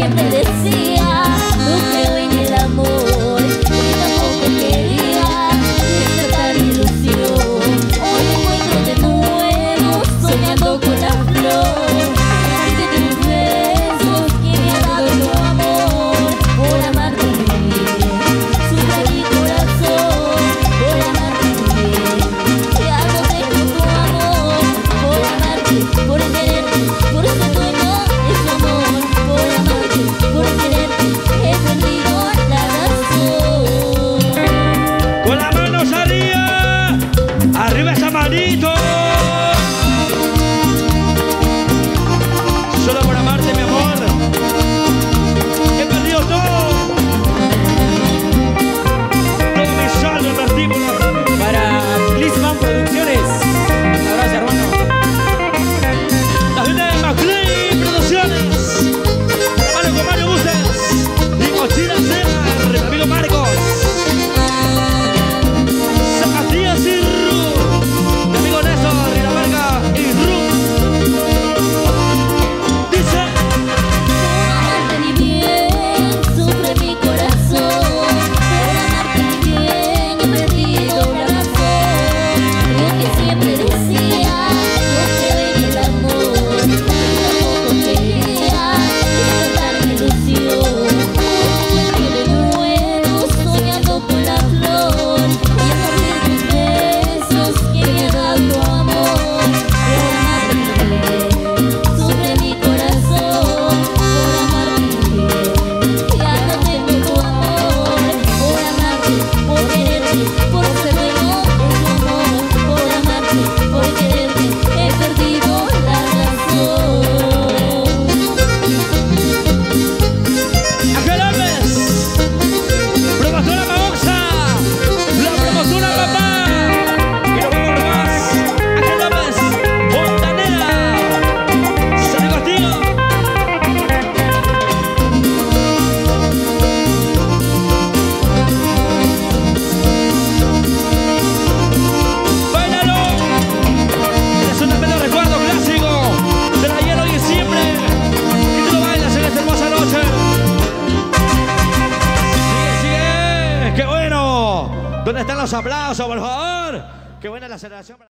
siempre decía, no creo en el amor, y tampoco quería despertar mi ilusión. Hoy me encuentro de nuevo soñando con la flor de tus besos que me ha dado tu amor. Por amarte bien, sufre mi corazón. Por amarte bien, ya no tengo tu amor. Por amarte, por quererte, por ser dueño de tu amor. Por amarte, por quererte, he perdido la razón. Con las manos arriba, arriba esa manito. Solo por amarte, mi amor, he perdido todo. Todo mi saldo, partícula. Para Lisman Producciones. Un abrazo, hermano. La gente de McLean Producciones. Hermano con Mario Bustes y Mochila Serra, mi amigo Marcos. Zapatillas y Ru, mi amigo Néstor, Dinamarca y Ru. Dice: Por amarte ni bien, sufre mi corazón. Por amarte ni bien, he perdido la razón. Yo que siempre decía, no creo en el amor, y tampoco quería despertar mi ilusión. Hoy me encuentro de nuevo soñando con la flor y a partir de tus besos que me ha dado tu amor. Por amarte bien, sufre mi corazón. Por amarte bien, ya no tengo tu amor. Por amarte, por quererte, por ser dueño de tu amor. Por amarte, por quererte, he perdido la razón. Ángel López, promotora Mamoxa, la promotora Papá, y nos vamos más. Ángel López, Montanera, San Agustín. ¡Báilalo! Es un tremendo recuerdo clásico del ayer, hoy y siempre. Y tú lo bailas en esta hermosa noche. Sigue, sigue. ¡Qué bueno! ¿Dónde están los aplausos, por favor? ¡Qué buena la celebración!